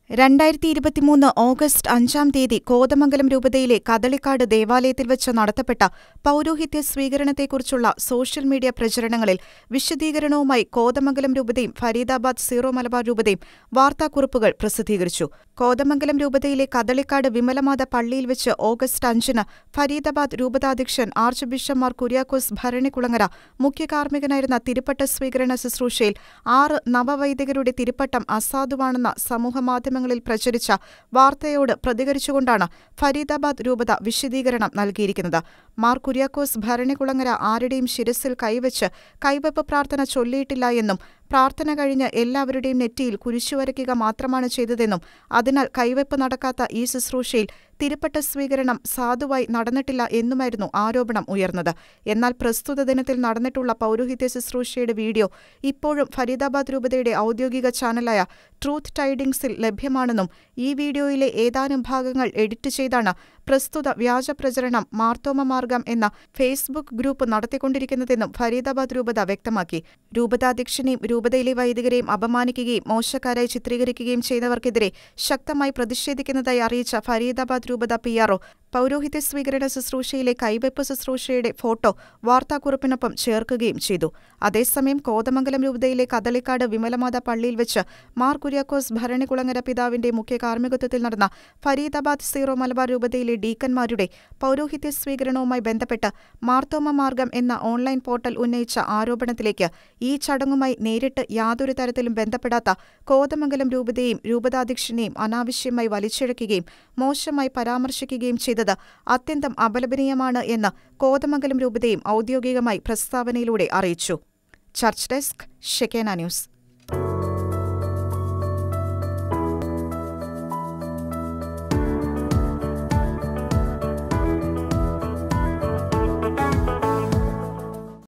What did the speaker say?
2023 August 5-ാം തീയതി കോതമംഗലം രൂപതയിലെ കദളിക്കാട് ദേവാലയത്തിൽ വച്ച് നടത്തപ്പെട്ട പൗരോഹിത്യ സ്വീകരണത്തെക്കുറിച്ചുള്ള സോഷ്യൽ മീഡിയ പ്രചരണങ്ങളിൽ വിശദീകരണവുമായി കോതമംഗലം രൂപതയും ഫരീദാബാദ് സീറോ മലബാർ രൂപതയും വാർത്താക്കുറിപ്പുകൾ പ്രസിദ്ധീകരിച്ചു. കോതമംഗലം രൂപതയിലെ കദളിക്കാട് വിമലമാത പള്ളിയിൽ വച്ച് ഓഗസ്റ്റ് 5-ന് ഫരീദാബാദ് രൂപതാധ്യക്ഷൻ ആർച്ച് ബിഷപ്പ് മാർ കുര്യാക്കോസ് ഭരണിക്കുളങ്ങര മുഖ്യകാർമ്മികനായിരുന്ന തിരുപ്പട്ട സ്വീകരണ ശുശ്രൂഷയിൽ 6 നവവൈദികരുടെ തിരുപ്പട്ടം അസാധുവാണെന്ന സമൂഹമാധ്യമങ്ങളിൽ പ്രചരിച്ച വാർത്തയോട് പ്രതികരിച്ചുകൊണ്ടാണ് ഫരീദാബാദ് രൂപത വിശദീകരണം നൽകിയിരിക്കുന്നത്. മാർ കുര്യാക്കോസ് ഭരണിക്കുളങ്ങര ആരുടെയും ശിരസിൽ കൈവച്ച് കൈവെപ്പ് പ്രാർത്ഥന ചൊല്ലിയിട്ടില്ല എന്നും പ്രാർത്ഥന കഴിഞ്ഞ് എല്ലാവരുടെയും നെറ്റിയിൽ കുരിശുവരയ്ക്കുക മാത്രമാണ് ചെയ്തതെന്നും അതിനാൽ കൈവെപ്പ് നടക്കാത്ത ഈ ശുശ്രൂഷയിൽ തിരുപ്പട്ട സ്വീകരണം സാധുവായി നടന്നിട്ടില്ല എന്നുമായിരുന്നു ആരോപണം ഉയർന്നത്. എന്നാൽ പ്രസ്തുത ദിനത്തിൽ നടന്നിട്ടുള്ള പൗരോഹിത്യ ശുശ്രൂഷയുടെ വീഡിയോ ഇപ്പോഴും ഫരീദാബാദ് രൂപതയുടെ ഔദ്യോഗിക ചാനലായ ട്രൂത്ത് ടൈഡിംഗ്സിൽ ലഭ്യമാണെന്നും ഈ വീഡിയോയിലെ ഏതാനും ഭാഗങ്ങൾ എഡിറ്റ് ചെയ്താണ് പ്രസ്തുത വ്യാജപ്രചരണം മാർത്തോമ മാർഗം എന്ന ഫേസ്ബുക്ക് ഗ്രൂപ്പ് നടത്തിക്കൊണ്ടിരിക്കുന്നതെന്നും ഫരീദാബാദ് രൂപത വ്യക്തമാക്കി. രൂപതാധ്യക്ഷനെയും രൂപതയിലെ വൈദികരെയും അപമാനിക്കുകയും മോശക്കാരായി ചിത്രീകരിക്കുകയും ചെയ്തവർക്കെതിരെ ശക്തമായി പ്രതിഷേധിക്കുന്നതായി അറിയിച്ച ഫരീദാബാദ് രൂപത PRO പൗരോഹിത്യ സ്വീകരണ ശുശ്രൂഷയിലെ കൈവെപ്പ് ശുശ്രൂഷയുടെ ഫോട്ടോ വാർത്താക്കുറിപ്പിനൊപ്പം ചേർക്കുകയും ചെയ്തു. അതേസമയം കോതമംഗലം രൂപതയിലെ കദളിക്കാട് വിമലമാത പള്ളിയിൽ വെച്ച് മാർ കുര്യാക്കോസ് ഭരണിക്കുളങ്ങര പിതാവിന്റെ മുഖ്യ കാർമ്മികത്വത്തിൽ നടന്ന ഫരീദാബാദ് സീറോ മലബാർ രൂപതയിലെ ഡീക്കന്മാരുടെ പൗരോഹിത്യ സ്വീകരണവുമായി ബന്ധപ്പെട്ട് മാർത്തോമ മാർഗം എന്ന ഓൺലൈൻ പോർട്ടൽ ഉന്നയിച്ച ആരോപണത്തിലേക്ക് ഈ ചടങ്ങുമായി നേരിട്ട് യാതൊരു തരത്തിലും ബന്ധപ്പെടാത്ത കോതമംഗലം രൂപതയെയും രൂപതാധ്യക്ഷനെയും അനാവശ്യമായി വലിച്ചിഴക്കുകയും മോശമായി പരാമർശിക്കുകയും ചെയ്തത് അത്യന്തം അപലപനീയമാണ് എന്ന് കോതമംഗലം രൂപതയും ഔദ്യോഗികമായി പ്രസ്താവനയിലൂടെ അറിയിച്ചു. Church desk, Shekinah news.